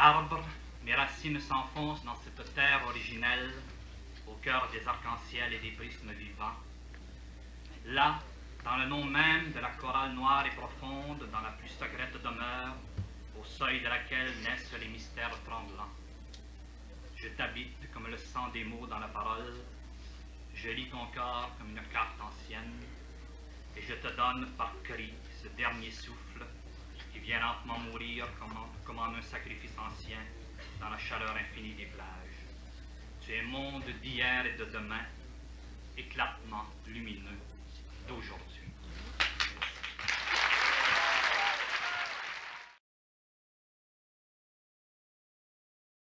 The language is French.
Arbre, mes racines s'enfoncent dans cette terre originelle, au cœur des arcs-en-ciel et des prismes vivants. Là, dans le nom même de la chorale noire et profonde, dans la plus secrète demeure, au seuil de laquelle naissent les mystères tremblants. Je t'habite comme le sang des mots dans la parole, je lis ton corps comme une carte ancienne, et je te donne par cri ce dernier souffle qui vient lentement mourir comme en un sacrifice ancien dans la chaleur infinie des plages. Tu es monde d'hier et de demain, éclatement lumineux d'aujourd'hui.